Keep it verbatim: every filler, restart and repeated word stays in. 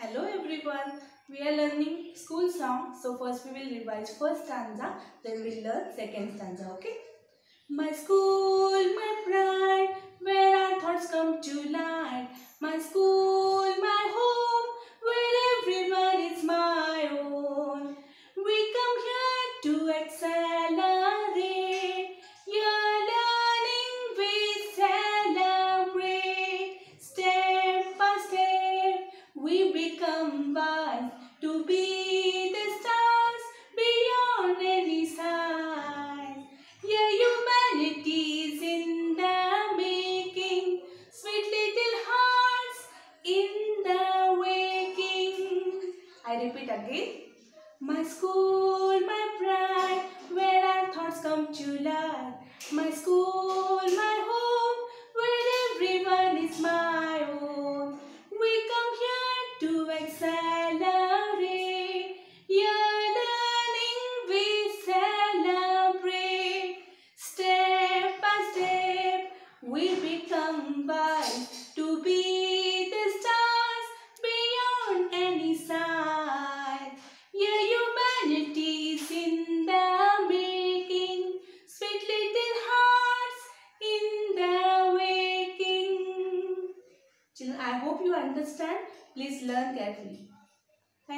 Hello everyone, we are learning school song. So first we will revise first stanza, then we will learn second stanza, okay? My school, my pride, where our thoughts come to light. My school, my home, where everyone is my own. We come here to accelerate. Your learning we celebrate. Step by step, we become wise to be the stars beyond any size. Yeah, humanity's in the making, sweet little hearts in the waking. I repeat again. My school, my pride, where our thoughts come to life. My school, my home, where everyone is my own. We come here to accelerate. Your learning we celebrate. Step by step, we become wise to be the stars beyond any size. Yeah, humanity's in the making, sweet little hearts in the waking. Children, I hope you understand. Please learn carefully.